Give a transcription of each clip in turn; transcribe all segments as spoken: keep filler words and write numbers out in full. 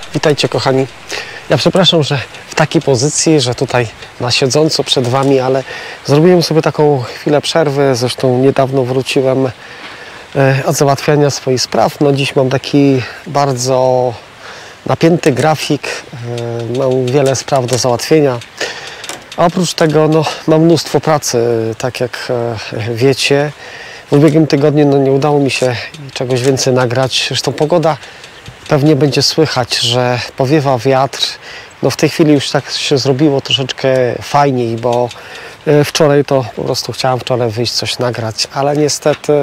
Witajcie kochani. Ja przepraszam, że w takiej pozycji, że tutaj na siedząco przed Wami, ale zrobiłem sobie taką chwilę przerwy. Zresztą niedawno wróciłem od załatwiania swoich spraw. No dziś mam taki bardzo napięty grafik. Mam wiele spraw do załatwienia. A oprócz tego no, mam mnóstwo pracy, tak jak wiecie. W ubiegłym tygodniu no, nie udało mi się czegoś więcej nagrać. Zresztą pogoda, pewnie będzie słychać, że powiewa wiatr. No w tej chwili już tak się zrobiło troszeczkę fajniej, bo wczoraj to po prostu chciałem wczoraj wyjść coś nagrać, ale niestety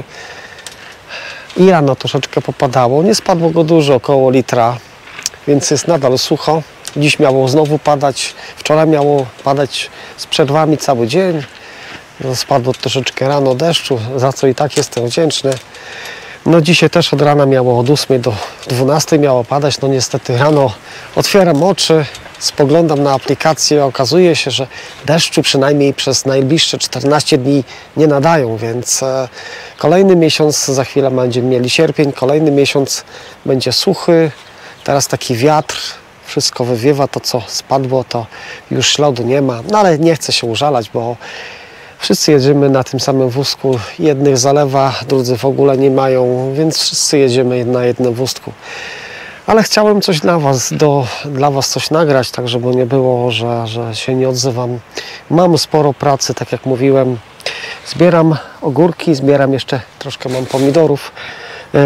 i rano troszeczkę popadało. Nie spadło go dużo, około litra, więc jest nadal sucho. Dziś miało znowu padać, wczoraj miało padać z przerwami cały dzień. No, spadło troszeczkę rano deszczu, za co i tak jestem wdzięczny. No dzisiaj też od rana miało od ósmej do dwunastej miało padać. No niestety rano otwieram oczy, spoglądam na aplikację, okazuje się, że deszczu przynajmniej przez najbliższe czternaście dni nie nadają, więc e, kolejny miesiąc, za chwilę będziemy mieli sierpień, kolejny miesiąc będzie suchy, teraz taki wiatr, wszystko wywiewa, to co spadło to już śladu nie ma, no ale nie chcę się użalać, bo wszyscy jedziemy na tym samym wózku, jednych zalewa, drudzy w ogóle nie mają, więc wszyscy jedziemy na jednym wózku. Ale chciałem coś dla Was, do, dla Was coś nagrać, tak żeby nie było, że, że się nie odzywam. Mam sporo pracy, tak jak mówiłem. Zbieram ogórki, zbieram jeszcze troszkę mam pomidorów. Yy,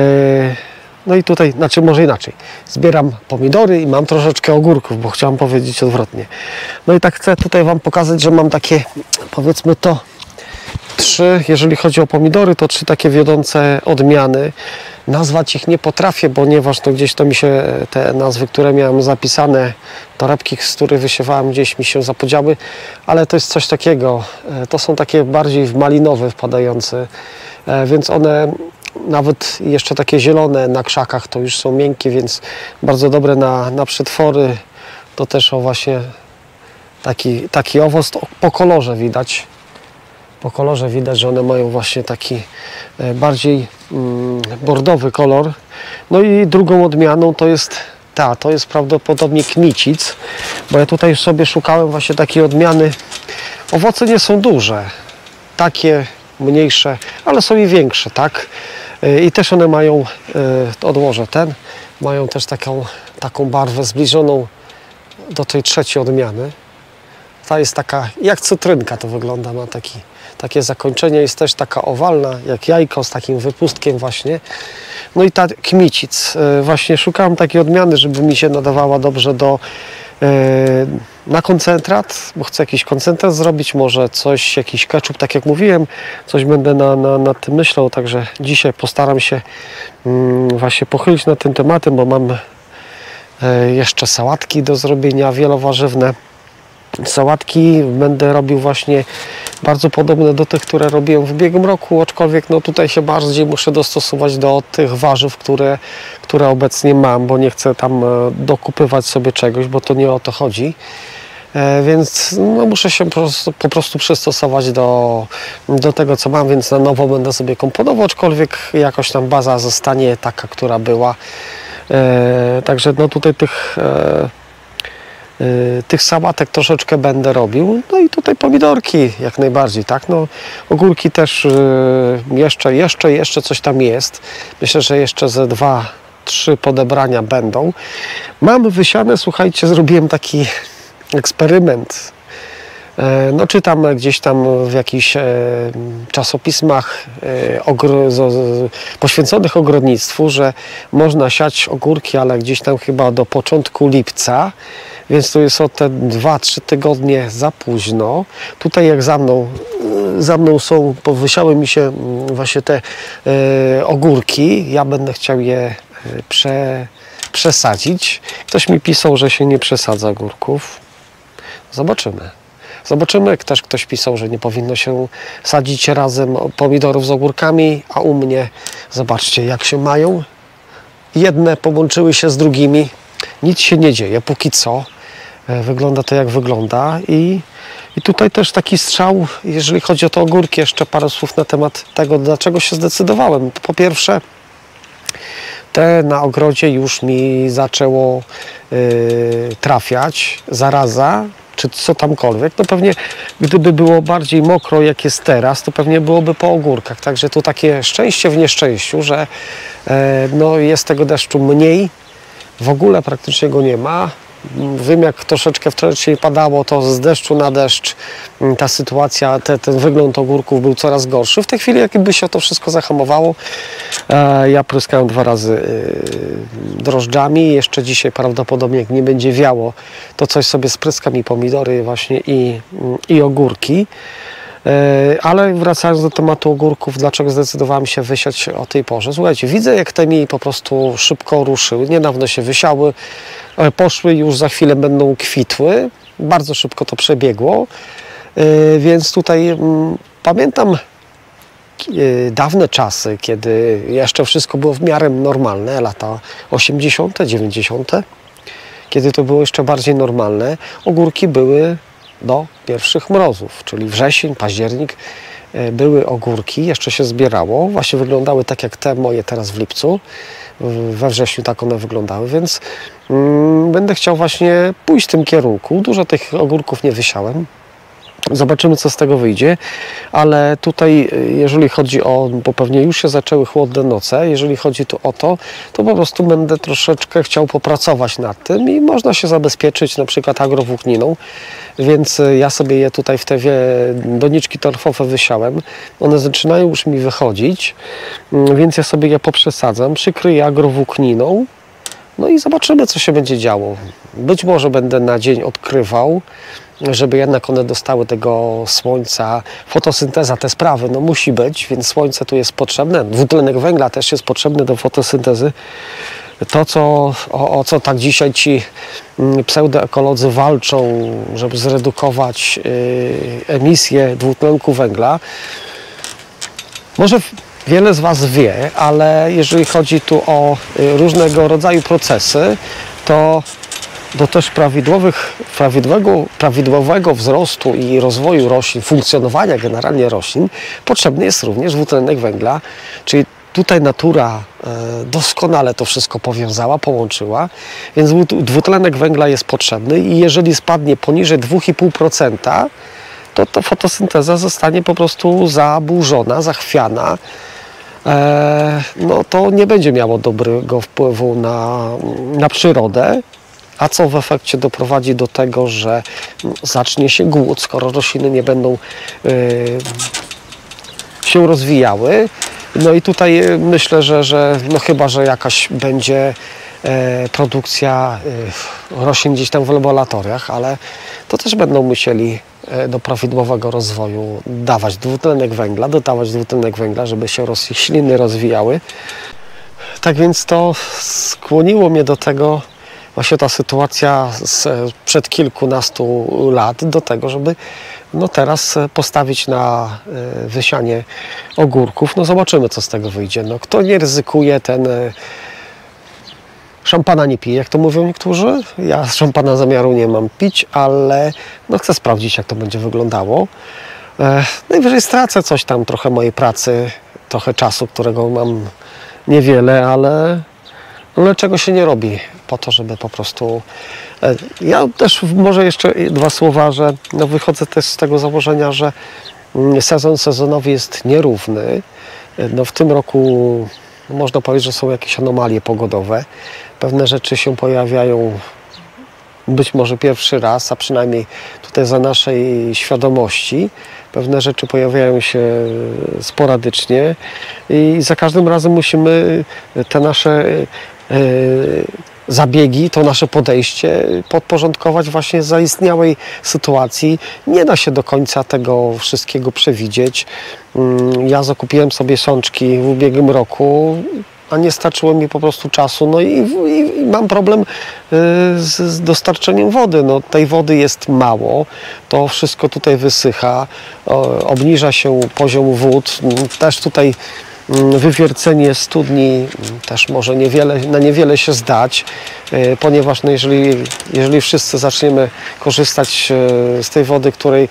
no i tutaj, znaczy może inaczej. Zbieram pomidory i mam troszeczkę ogórków, bo chciałem powiedzieć odwrotnie. No i tak chcę tutaj Wam pokazać, że mam takie, powiedzmy to, trzy, jeżeli chodzi o pomidory, to trzy takie wiodące odmiany. Nazwać ich nie potrafię, ponieważ to gdzieś to mi się, te nazwy, które miałem zapisane, torebki, z których wysiewałem, gdzieś mi się zapodziały, ale to jest coś takiego, to są takie bardziej w malinowe wpadające, więc one nawet jeszcze takie zielone na krzakach to już są miękkie, więc bardzo dobre na, na przetwory. To też o właśnie taki, taki owoc, to po kolorze widać. Po kolorze widać, że one mają właśnie taki bardziej mm, bordowy kolor. No i drugą odmianą to jest ta, to jest prawdopodobnie kmicic, bo ja tutaj sobie szukałem właśnie takiej odmiany. Owoce nie są duże, takie mniejsze, ale są i większe, tak? I też one mają, odłożę ten, mają też taką, taką barwę zbliżoną do tej trzeciej odmiany. Ta jest taka, jak cytrynka to wygląda, ma taki, takie zakończenie, jest też taka owalna, jak jajko z takim wypustkiem właśnie. No i ta kmicic, właśnie szukałem takiej odmiany, żeby mi się nadawała dobrze do, na koncentrat, bo chcę jakiś koncentrat zrobić, może coś, jakiś ketchup, tak jak mówiłem, coś będę na, na, nad tym myślał, także dzisiaj postaram się właśnie pochylić nad tym tematem, bo mam jeszcze sałatki do zrobienia wielowarzywne. Sałatki będę robił właśnie bardzo podobne do tych, które robiłem w ubiegłym roku, aczkolwiek no tutaj się bardziej muszę dostosować do tych warzyw, które, które obecnie mam, bo nie chcę tam dokupywać sobie czegoś, bo to nie o to chodzi. E, więc no, muszę się po prostu, po prostu przystosować do, do tego, co mam, więc na nowo będę sobie komponował, aczkolwiek jakoś tam baza zostanie taka, która była. E, także no tutaj tych e, tych sałatek troszeczkę będę robił, no i tutaj pomidorki jak najbardziej, tak, no ogórki też jeszcze, jeszcze, jeszcze coś tam jest, myślę, że jeszcze ze dwa, trzy podebrania będą. Mam wysiane, słuchajcie, zrobiłem taki eksperyment, no czytam gdzieś tam w jakichś czasopismach poświęconych ogrodnictwu, że można siać ogórki, ale gdzieś tam chyba do początku lipca, więc to jest o te dwa trzy tygodnie za późno. Tutaj jak za mną, za mną są, powysiały mi się właśnie te e, ogórki. Ja będę chciał je prze, przesadzić. Ktoś mi pisał, że się nie przesadza ogórków. Zobaczymy. Zobaczymy. Też ktoś pisał, że nie powinno się sadzić razem pomidorów z ogórkami, a u mnie zobaczcie jak się mają. Jedne połączyły się z drugimi. Nic się nie dzieje, póki co. Wygląda to jak wygląda i, i tutaj też taki strzał, jeżeli chodzi o te ogórki, jeszcze parę słów na temat tego, dlaczego się zdecydowałem. Po pierwsze, te na ogrodzie już mi zaczęło y, trafiać zaraza, czy co tamkolwiek, to pewnie gdyby było bardziej mokro jak jest teraz, to pewnie byłoby po ogórkach. Także to takie szczęście w nieszczęściu, że e, no, jest tego deszczu mniej, w ogóle praktycznie go nie ma. Wiem, jak troszeczkę wcześniej padało, to z deszczu na deszcz ta sytuacja, te, ten wygląd ogórków był coraz gorszy. W tej chwili jakby się to wszystko zahamowało. E, ja pryskałem dwa razy e, drożdżami. Jeszcze dzisiaj prawdopodobnie, jak nie będzie wiało, to coś sobie spryskam i pomidory właśnie i, i ogórki. Ale wracając do tematu ogórków, dlaczego zdecydowałem się wysiać o tej porze? Słuchajcie, widzę, jak te mi po prostu szybko ruszyły. Niedawno się wysiały, poszły, już za chwilę będą kwitły. Bardzo szybko to przebiegło. Więc tutaj pamiętam dawne czasy, kiedy jeszcze wszystko było w miarę normalne, lata osiemdziesiąte, dziewięćdziesiąte, kiedy to było jeszcze bardziej normalne. Ogórki były do pierwszych mrozów, czyli wrzesień, październik, były ogórki, jeszcze się zbierało, właśnie wyglądały tak jak te moje teraz w lipcu, we wrześniu tak one wyglądały, więc mm, będę chciał właśnie pójść w tym kierunku. Dużo tych ogórków nie wysiałem. Zobaczymy, co z tego wyjdzie, ale tutaj, jeżeli chodzi o, bo pewnie już się zaczęły chłodne noce, jeżeli chodzi tu o to, to po prostu będę troszeczkę chciał popracować nad tym i można się zabezpieczyć na przykład agrowłókniną, więc ja sobie je tutaj w te doniczki torfowe wysiałem. One zaczynają już mi wychodzić, więc ja sobie je poprzesadzam, przykryję agrowłókniną, no i zobaczymy, co się będzie działo. Być może będę na dzień odkrywał, żeby jednak one dostały tego słońca, fotosynteza, te sprawy, no musi być, więc słońce tu jest potrzebne, dwutlenek węgla też jest potrzebny do fotosyntezy. To, co, o, o co tak dzisiaj ci pseudoekolodzy walczą, żeby zredukować y, emisję dwutlenku węgla, może wiele z Was wie, ale jeżeli chodzi tu o y, różnego rodzaju procesy, to do też prawidłowych, prawidłowego, prawidłowego wzrostu i rozwoju roślin, funkcjonowania generalnie roślin, potrzebny jest również dwutlenek węgla, czyli tutaj natura doskonale to wszystko powiązała, połączyła, więc dwutlenek węgla jest potrzebny i jeżeli spadnie poniżej dwa i pół procent, to ta fotosynteza zostanie po prostu zaburzona, zachwiana. No to nie będzie miało dobrego wpływu na, na przyrodę. A co w efekcie doprowadzi do tego, że zacznie się głód, skoro rośliny nie będą y, się rozwijały. No i tutaj myślę, że, że no chyba, że jakaś będzie e, produkcja e, roślin gdzieś tam w laboratoriach, ale to też będą musieli e, do prawidłowego rozwoju dawać dwutlenek węgla, dodawać dwutlenek węgla, żeby się rośliny rozwijały. Tak więc to skłoniło mnie do tego, właśnie ta sytuacja sprzed kilkunastu lat, do tego, żeby no teraz postawić na wysianie ogórków. No zobaczymy, co z tego wyjdzie. No, kto nie ryzykuje, ten szampana nie pije, jak to mówią niektórzy. Ja szampana zamiaru nie mam pić, ale no chcę sprawdzić, jak to będzie wyglądało. Najwyżej stracę coś tam, trochę mojej pracy, trochę czasu, którego mam niewiele, ale ale czego się nie robi po to, żeby po prostu... Ja też może jeszcze dwa słowa, że no wychodzę też z tego założenia, że sezon sezonowy jest nierówny. No w tym roku można powiedzieć, że są jakieś anomalie pogodowe. Pewne rzeczy się pojawiają być może pierwszy raz, a przynajmniej tutaj za naszej świadomości. Pewne rzeczy pojawiają się sporadycznie i za każdym razem musimy te nasze zabiegi, to nasze podejście podporządkować właśnie zaistniałej sytuacji. Nie da się do końca tego wszystkiego przewidzieć. Ja zakupiłem sobie sączki w ubiegłym roku, a nie starczyło mi po prostu czasu, no i, i, i mam problem z, z dostarczeniem wody. No, tej wody jest mało, to wszystko tutaj wysycha, o, obniża się poziom wód, też tutaj wywiercenie studni też może niewiele, na niewiele się zdać, ponieważ no jeżeli, jeżeli wszyscy zaczniemy korzystać z tej wody, której,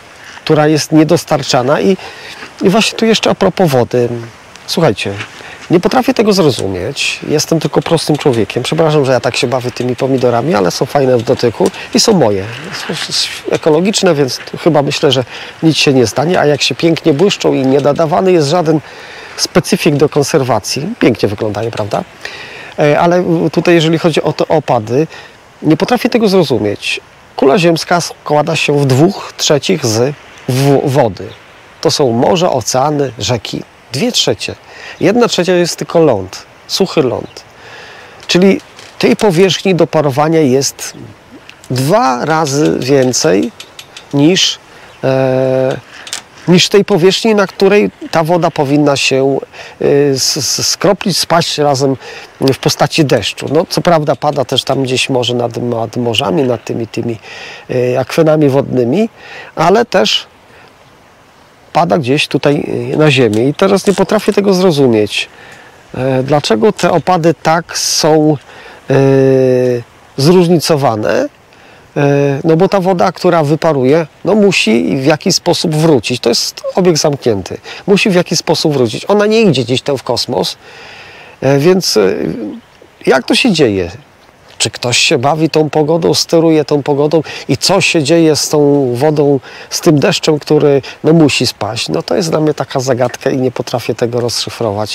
która jest niedostarczana i, i właśnie tu jeszcze a propos wody. Słuchajcie, Nie potrafię tego zrozumieć. Jestem tylko prostym człowiekiem. Przepraszam, że ja tak się bawię tymi pomidorami, ale są fajne w dotyku i są moje. Są ekologiczne, więc chyba myślę, że nic się nie stanie. A jak się pięknie błyszczą i nie dodawany jest żaden specyfik do konserwacji, pięknie wyglądają, prawda? Ale tutaj, jeżeli chodzi o te opady, nie potrafię tego zrozumieć. Kula ziemska składa się w dwóch trzecich z wody. To są morze, oceany, rzeki. Dwie trzecie. Jedna trzecia jest tylko ląd, suchy ląd. Czyli tej powierzchni do parowania jest dwa razy więcej niż, e, niż tej powierzchni, na której ta woda powinna się e, skroplić, spaść razem w postaci deszczu. No, co prawda pada też tam gdzieś może nad, nad morzami, nad tymi, tymi e, akwenami wodnymi, ale też pada gdzieś tutaj na ziemię. I teraz nie potrafię tego zrozumieć. E, dlaczego te opady tak są e, zróżnicowane? E, no bo ta woda, która wyparuje, no musi w jakiś sposób wrócić. To jest obiekt zamknięty. Musi w jakiś sposób wrócić. Ona nie idzie gdzieś tam w kosmos. E, więc e, jak to się dzieje? Czy ktoś się bawi tą pogodą, steruje tą pogodą i co się dzieje z tą wodą, z tym deszczem, który no, musi spaść? No to jest dla mnie taka zagadka i nie potrafię tego rozszyfrować.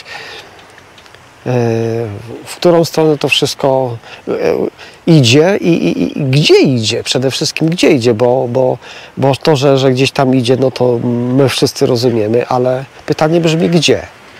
W którą stronę to wszystko idzie i, i, i gdzie idzie? Przede wszystkim gdzie idzie, bo, bo, bo to, że, że gdzieś tam idzie, no to my wszyscy rozumiemy, ale pytanie brzmi gdzie?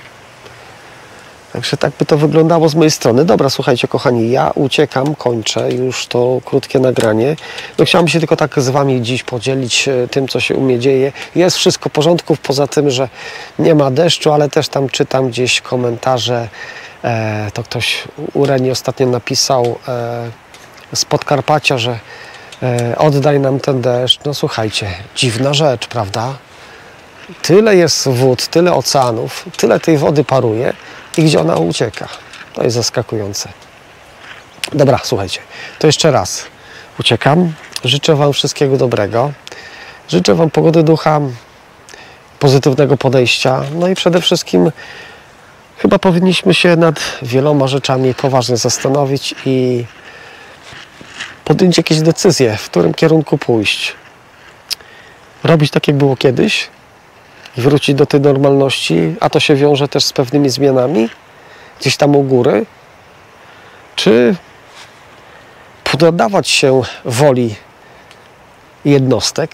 Także tak by to wyglądało z mojej strony. Dobra, słuchajcie kochani, ja uciekam, kończę już to krótkie nagranie. No chciałem się tylko tak z Wami dziś podzielić tym, co się u mnie dzieje. Jest wszystko w porządku, poza tym, że nie ma deszczu, ale też tam czytam gdzieś komentarze. E, to ktoś u Reni ostatnio napisał e, z Podkarpacia, że e, oddaj nam ten deszcz. No słuchajcie, dziwna rzecz, prawda? Tyle jest wód, tyle oceanów, tyle tej wody paruje i gdzie ona ucieka. To jest zaskakujące. Dobra, słuchajcie, to jeszcze raz uciekam. Życzę Wam wszystkiego dobrego. Życzę Wam pogody ducha, pozytywnego podejścia. No i przede wszystkim chyba powinniśmy się nad wieloma rzeczami poważnie zastanowić i podjąć jakieś decyzje, w którym kierunku pójść. Robić tak, jak było kiedyś i wrócić do tej normalności, a to się wiąże też z pewnymi zmianami gdzieś tam u góry, czy poddawać się woli jednostek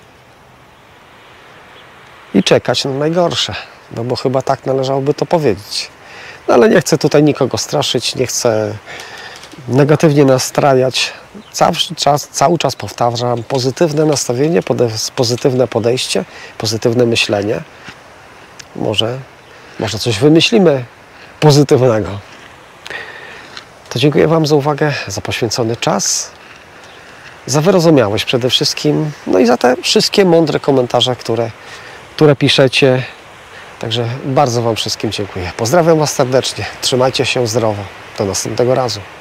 i czekać na najgorsze, no bo chyba tak należałoby to powiedzieć. No ale nie chcę tutaj nikogo straszyć, nie chcę negatywnie nastrajać. Cały czas, cały czas powtarzam, pozytywne nastawienie, pozytywne podejście, pozytywne myślenie. Może, może coś wymyślimy pozytywnego. To dziękuję Wam za uwagę, za poświęcony czas, za wyrozumiałość przede wszystkim, no i za te wszystkie mądre komentarze, które, które piszecie. Także bardzo Wam wszystkim dziękuję. Pozdrawiam Was serdecznie. Trzymajcie się zdrowo. Do następnego razu.